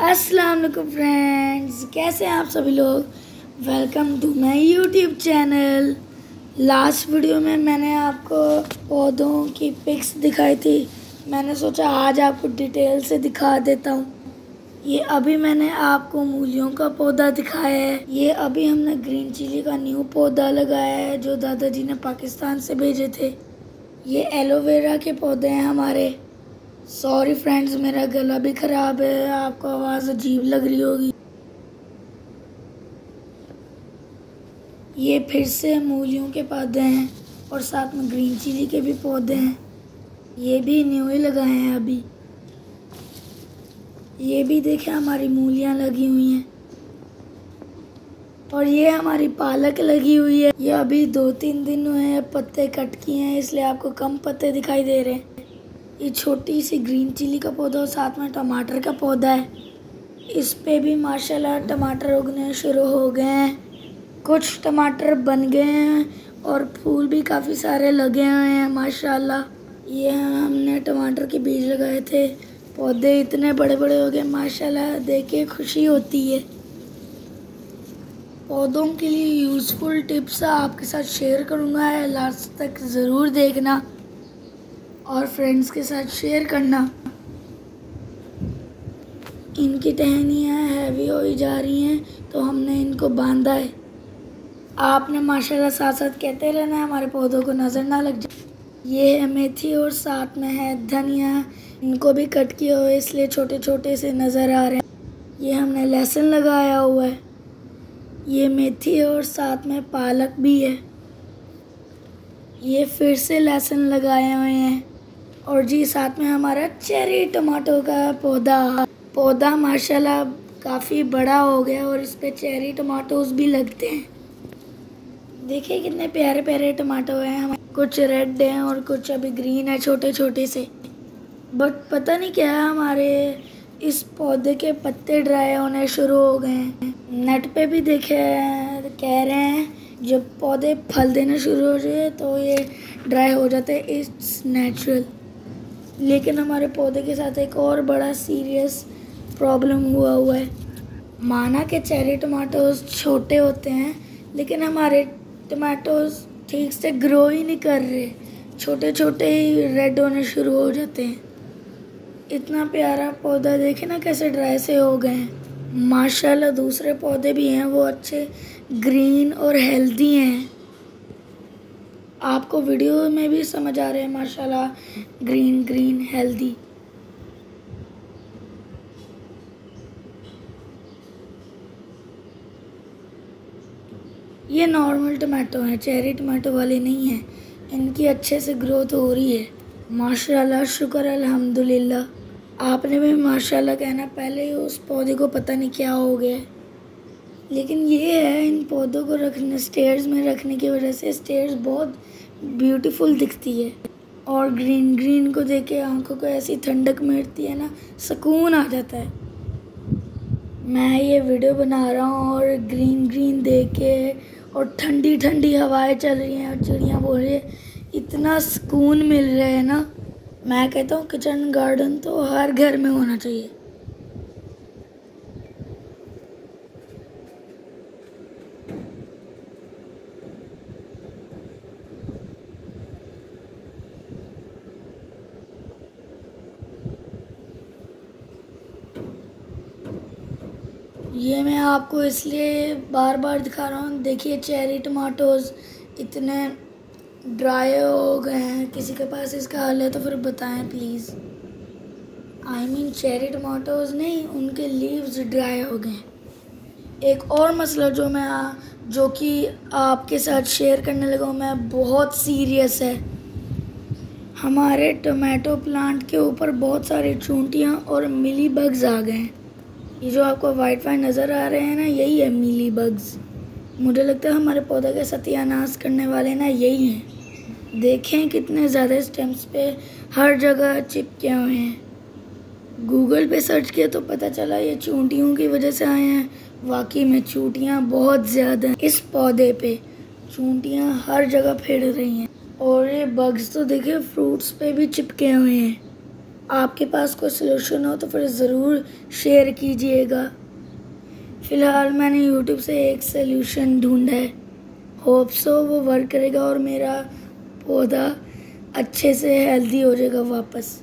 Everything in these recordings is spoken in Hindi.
अस्सलाम वालेकुम फ्रेंड्स, कैसे हैं आप सभी लोग। Welcome to my YouTube channel. Last video में मैंने आपको पौधों की पिक्स दिखाई थी। मैंने सोचा आज आपको डिटेल से दिखा देता हूँ। ये अभी मैंने आपको मूलियों का पौधा दिखाया है। ये अभी हमने ग्रीन चिली का न्यू पौधा लगाया है जो दादाजी ने पाकिस्तान से भेजे थे। ये एलोवेरा के पौधे हैं हमारे। सॉरी फ्रेंड्स, मेरा गला भी ख़राब है, आपको आवाज़ अजीब लग रही होगी। ये फिर से मूलियों के पौधे हैं और साथ में ग्रीन चिली के भी पौधे हैं। ये भी न्यू ही लगाए हैं अभी। ये भी देखें हमारी मूलियाँ लगी हुई हैं और ये हमारी पालक लगी हुई है। ये अभी 2-3 दिन हुए हैं, पत्ते कट किए हैं इसलिए आपको कम पत्ते दिखाई दे रहे हैं। ये छोटी सी ग्रीन चिली का पौधा और साथ में टमाटर का पौधा है। इस पे भी माशाल्लाह टमाटर उगने शुरू हो गए हैं। कुछ टमाटर बन गए हैं और फूल भी काफ़ी सारे लगे हुए हैं माशाल्लाह। ये हमने टमाटर के बीज लगाए थे, पौधे इतने बड़े बड़े हो गए माशाल्लाह, देख के खुशी होती है। पौधों के लिए यूज़फुल टिप्स आपके साथ शेयर करूँगा, लास्ट तक ज़रूर देखना और फ्रेंड्स के साथ शेयर करना। इनकी टहनियाँ हैवी हो जा रही हैं तो हमने इनको बांधा है। आपने माशाल्लाह साथ साथ कहते रहना, हमारे पौधों को नज़र ना लग जाए। ये है मेथी और साथ में है धनिया। इनको भी कट किए हुए इसलिए छोटे छोटे से नज़र आ रहे हैं। ये हमने लहसुन लगाया हुआ है। ये मेथी और साथ में पालक भी है। ये फिर से लहसुन लगाए हुए हैं और जी साथ में हमारा चेरी टमाटो का पौधा माशाल्लाह काफ़ी बड़ा हो गया और इस पे चेरी टमाटोज भी लगते हैं। देखिए कितने प्यारे प्यारे टमाटो हैं हमारे। कुछ रेड हैं और कुछ अभी ग्रीन है, छोटे छोटे से। बट पता नहीं क्या है, हमारे इस पौधे के पत्ते ड्राई होने शुरू हो गए हैं। नेट पे भी देखे कह रहे हैं जब पौधे फल देना शुरू हो जाए तो ये ड्राई हो जाते हैं, इट्स नेचुरल। लेकिन हमारे पौधे के साथ एक और बड़ा सीरियस प्रॉब्लम हुआ है। माना कि चेरी टमाटोज छोटे होते हैं लेकिन हमारे टमाटोज ठीक से ग्रो ही नहीं कर रहे, छोटे छोटे ही रेड होने शुरू हो जाते हैं। इतना प्यारा पौधा देखे ना कैसे ड्राई से हो गए हैं माशाल्लाह। दूसरे पौधे भी हैं वो अच्छे ग्रीन और हेल्दी हैं। आपको वीडियो में भी समझ आ रहे हैं माशाल्लाह, ग्रीन ग्रीन हेल्दी। ये नॉर्मल टमाटो हैं, चेरी टमाटो वाले नहीं हैं। इनकी अच्छे से ग्रोथ हो रही है माशाल्लाह, शुक्र अल्हम्दुलिल्लाह। आपने भी माशाल्लाह कहना, पहले उस पौधे को पता नहीं क्या हो गया। लेकिन ये है इन पौधों को रखने, स्टेयर्स में रखने की वजह से स्टेयर्स बहुत ब्यूटीफुल दिखती है और ग्रीन ग्रीन को देख के आंखों को ऐसी ठंडक मिलती है ना, सुकून आ जाता है। मैं ये वीडियो बना रहा हूँ और ग्रीन ग्रीन देख के और ठंडी ठंडी हवाएं चल रही हैं और चिड़ियाँ बोल रही है, इतना सुकून मिल रहा है ना। मैं कहता हूँ किचन गार्डन तो हर घर में होना चाहिए। ये मैं आपको इसलिए बार बार दिखा रहा हूँ। देखिए चेरी टमाटोज इतने ड्राई हो गए हैं। किसी के पास इसका हल है तो फिर बताएं please. I mean cherry tomatoes नहीं, उनके लीव्स ड्राई हो गए। एक और मसला जो कि आपके साथ शेयर करने लगा हूँ मैं, बहुत सीरियस है। हमारे टमाटो प्लांट के ऊपर बहुत सारी चूंटियाँ और मिली बग्स आ गए हैं। ये जो आपको वाइट नज़र आ रहे हैं ना, यही है मिली बग्स। मुझे लगता है हमारे पौधे का सत्यानाश करने वाले ना यही हैं। देखें कितने ज़्यादा स्टेम्स पे हर जगह चिपके हुए हैं। गूगल पे सर्च किया तो पता चला ये चूंटियों की वजह से आए हैं। वाकई में चूंटियाँ बहुत ज़्यादा हैं इस पौधे पे, चूंटियाँ हर जगह फिर रही हैं। और ये बग्स तो देखिए फ्रूट्स पे भी चिपके हुए हैं। आपके पास कोई सलूशन हो तो फिर ज़रूर शेयर कीजिएगा। फ़िलहाल मैंने यूट्यूब से एक सलूशन ढूंढा है, होप सो वो वर्क करेगा और मेरा पौधा अच्छे से हेल्दी हो जाएगा वापस।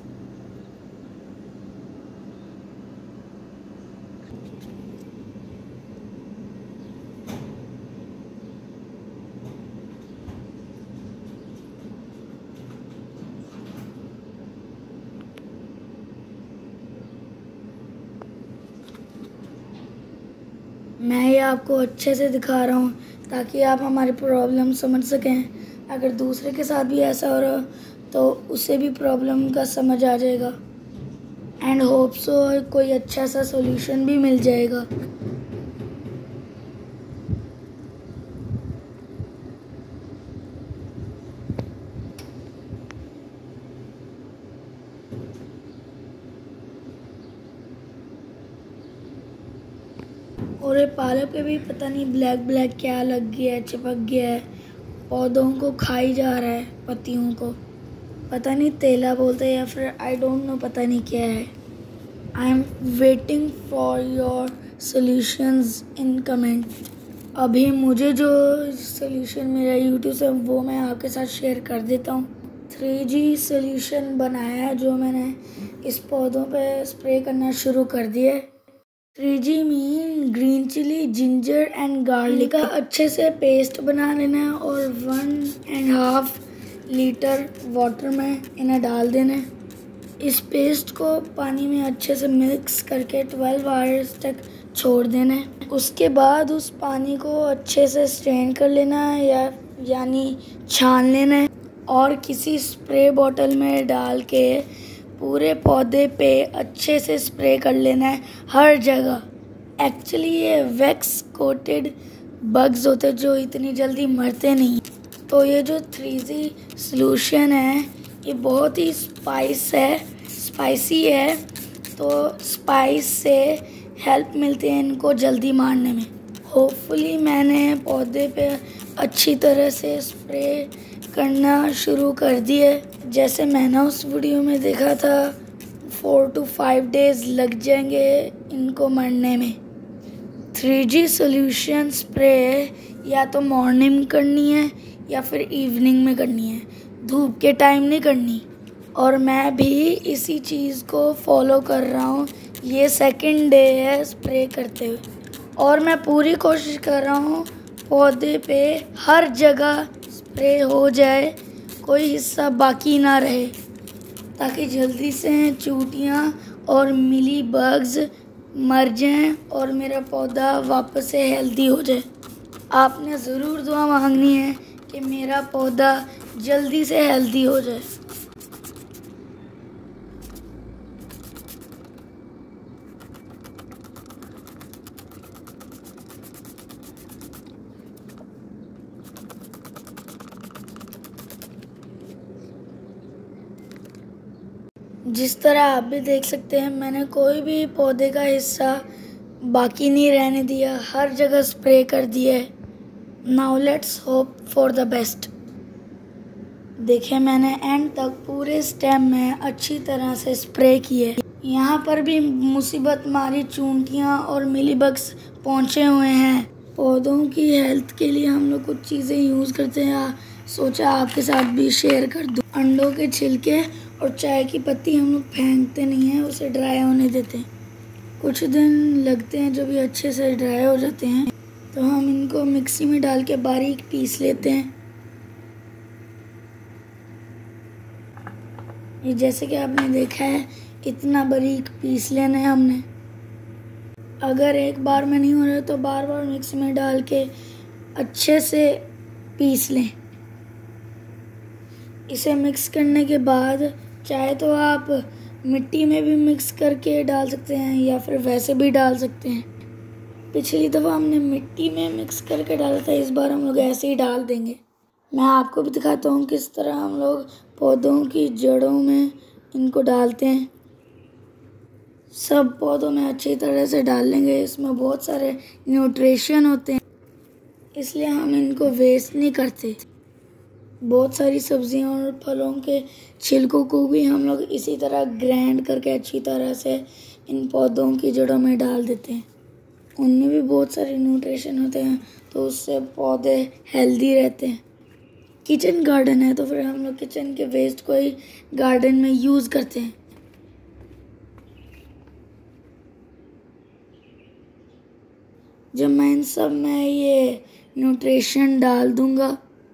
मैं ये आपको अच्छे से दिखा रहा हूँ ताकि आप हमारी प्रॉब्लम समझ सकें। अगर दूसरे के साथ भी ऐसा हो रहा तो उसे भी प्रॉब्लम का समझ आ जाएगा एंड होप सो कोई अच्छा सा सॉल्यूशन भी मिल जाएगा। और ये पालक पे भी पता नहीं ब्लैक ब्लैक क्या लग गया है, चिपक गया है, पौधों को खाई जा रहा है, पत्तियों को। पता नहीं तेला बोलते हैं या फिर आई डोंट नो, पता नहीं क्या है। I am waiting for your solutions in comment. अभी मुझे जो सॉल्यूशन मिला यूट्यूब से वो मैं आपके साथ शेयर कर देता हूँ। 3G सॉल्यूशन बनाया है जो मैंने इस पौधों पे स्प्रे करना शुरू कर दिया है। 3G mean green chilli, ginger and garlic का अच्छे से पेस्ट बना लेना है और 1.5 लीटर वाटर में इन्हें डाल देना है। इस पेस्ट को पानी में अच्छे से मिक्स करके 12 आवर्स तक छोड़ देना है। उसके बाद उस पानी को अच्छे से स्ट्रेन कर लेना है यानी छान लेना है और किसी स्प्रे बॉटल में डाल के पूरे पौधे पे अच्छे से स्प्रे कर लेना है हर जगह। एक्चुअली ये वैक्स कोटेड बग्स होते हैं जो इतनी जल्दी मरते नहीं। तो ये जो 3G सॉल्यूशन है ये बहुत ही स्पाइसी है, तो स्पाइस से हेल्प मिलती है इनको जल्दी मारने में। होपफुली मैंने पौधे पे अच्छी तरह से स्प्रे करना शुरू कर दिए। जैसे मैंने उस वीडियो में देखा था 4 to 5 डेज़ लग जाएंगे इनको मरने में। 3G सॉल्यूशन स्प्रे या तो मॉर्निंग करनी है या फिर इवनिंग में करनी है, धूप के टाइम नहीं करनी। और मैं भी इसी चीज़ को फॉलो कर रहा हूँ। ये 2nd डे है स्प्रे करते हुए और मैं पूरी कोशिश कर रहा हूँ पौधे पे हर जगह स्प्रे हो जाए, कोई हिस्सा बाकी ना रहे, ताकि जल्दी से चूटियाँ और मिली बग्स मर जाएं और मेरा पौधा वापस से हेल्दी हो जाए। आपने ज़रूर दुआ मांगनी है कि मेरा पौधा जल्दी से हेल्दी हो जाए। जिस तरह आप भी देख सकते हैं मैंने कोई भी पौधे का हिस्सा बाकी नहीं रहने दिया, हर जगह स्प्रे कर दिया है। Now let's hope for the best. देखिए मैंने एंड तक पूरे स्टेम में अच्छी तरह से स्प्रे किए। यहाँ पर भी मुसीबत मारी चूंटियाँ और मिलीबग्स पहुँचे हुए हैं। पौधों की हेल्थ के लिए हम लोग कुछ चीज़ें यूज़ करते हैं, सोचा आपके साथ भी शेयर कर दूँ। अंडों के छिलके और चाय की पत्ती हम लोग फेंकते नहीं हैं, उसे ड्राई होने देते हैं। कुछ दिन लगते हैं जब ये अच्छे से ड्राई हो जाते हैं तो हम इनको मिक्सी में डाल के बारीक पीस लेते हैं। ये जैसे कि आपने देखा है इतना बारीक पीस लेना है हमने। अगर एक बार में नहीं हो रहा तो बार बार मिक्सी में डाल के अच्छे से पीस लें। इसे मिक्स करने के बाद चाहे तो आप मिट्टी में भी मिक्स करके डाल सकते हैं या फिर वैसे भी डाल सकते हैं। पिछली दफ़ा हमने मिट्टी में मिक्स करके डाला था, इस बार हम लोग ऐसे ही डाल देंगे। मैं आपको भी दिखाता हूँ किस तरह हम लोग पौधों की जड़ों में इनको डालते हैं। सब पौधों में अच्छी तरह से डाल लेंगे। इसमें बहुत सारे न्यूट्रिशन होते हैं इसलिए हम इनको वेस्ट नहीं करते। बहुत सारी सब्जियां और फलों के छिलकों को भी हम लोग इसी तरह ग्राइंड करके अच्छी तरह से इन पौधों की जड़ों में डाल देते हैं। उनमें भी बहुत सारे न्यूट्रिशन होते हैं, तो उससे पौधे हेल्दी रहते हैं। किचन गार्डन है तो फिर हम लोग किचन के वेस्ट को ही गार्डन में यूज़ करते हैं। जब मैं इन सब में ये न्यूट्रिशन डाल दूंगा,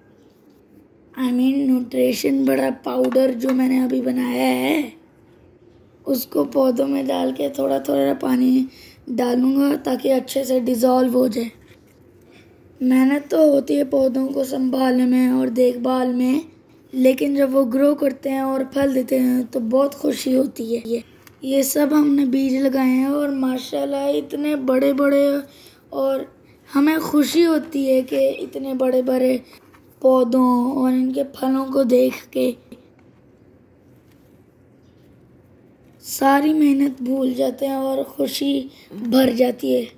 न्यूट्रिशन बड़ा पाउडर जो मैंने अभी बनाया है, उसको पौधों में डाल के थोड़ा थोड़ा पानी डालूंगा ताकि अच्छे से डिज़ोल्व हो जाए। मेहनत तो होती है पौधों को संभालने में और देखभाल में, लेकिन जब वो ग्रो करते हैं और फल देते हैं तो बहुत खुशी होती है। ये सब हमने बीज लगाए हैं और माशाल्लाह इतने बड़े बड़े, और हमें खुशी होती है कि इतने बड़े बड़े पौधों और इनके फलों को देख के सारी मेहनत भूल जाते हैं और खुशी भर जाती है।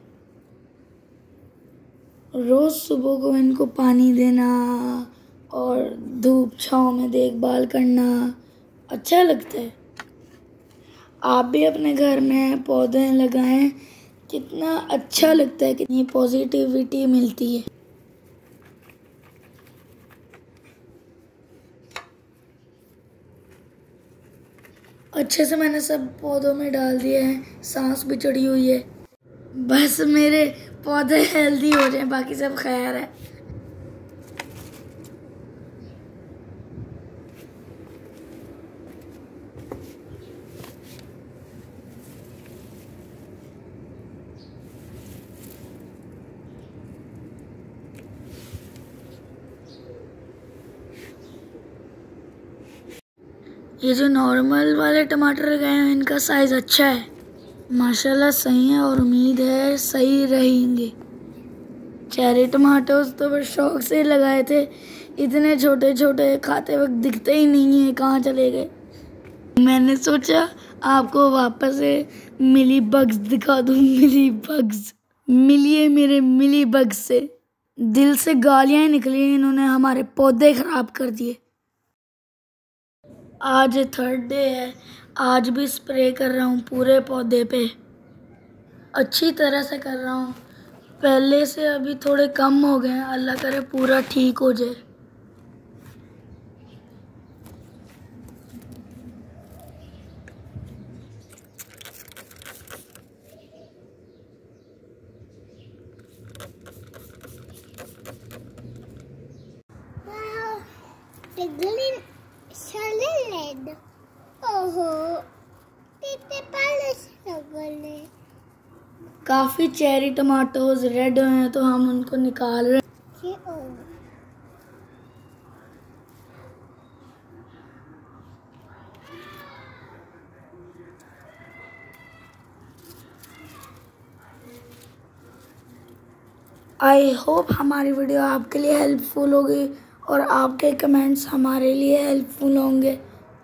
रोज़ सुबह को इनको पानी देना और धूप छाँव में देखभाल करना अच्छा लगता है। आप भी अपने घर में पौधे लगाएं, कितना अच्छा लगता है, कितनी पॉजिटिविटी मिलती है। अच्छे से मैंने सब पौधों में डाल दिए हैं, सांस भी चढ़ी हुई है। बस मेरे पौधे हेल्दी हो जाए, बाकी सब खैर है। ये जो नॉर्मल वाले टमाटर लगाए हैं इनका साइज़ अच्छा है, माशाल्लाह सही है, और उम्मीद है सही रहेंगे। चेरी टमाटोज तो बस शौक से लगाए थे, इतने छोटे छोटे खाते वक्त दिखते ही नहीं है, कहाँ चले गए। मैंने सोचा आपको वापस से मिली बग्स दिखा दूँ। मिली बग्स, मिलिए मेरे मिली बग्स से। दिल से गालियाँ निकली, इन्होंने हमारे पौधे खराब कर दिए। आज 3rd डे है, आज भी स्प्रे कर रहा हूँ पूरे पौधे पे, अच्छी तरह से कर रहा हूँ। पहले से अभी थोड़े कम हो गए हैं, अल्लाह करे पूरा ठीक हो जाए। काफी चेरी टमाटोज रेड हुए हैं तो हम उनको निकाल रहे हैं। आई होप हमारी वीडियो आपके लिए हेल्पफुल होगी और आपके कमेंट्स हमारे लिए हेल्पफुल होंगे।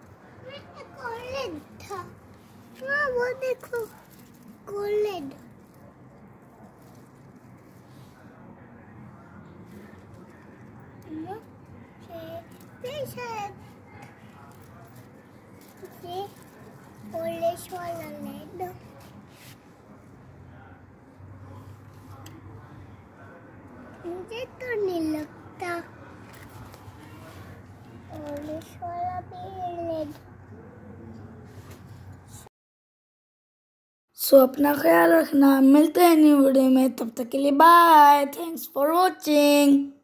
वो देखो गोल्डन, मुझे तो नहीं लगता ऑरेंज वाला भी रेड। सो अपना ख्याल रखना, मिलते हैं न्यू वीडियो में, तब तक के लिए बाय, थैंक्स फॉर वॉचिंग।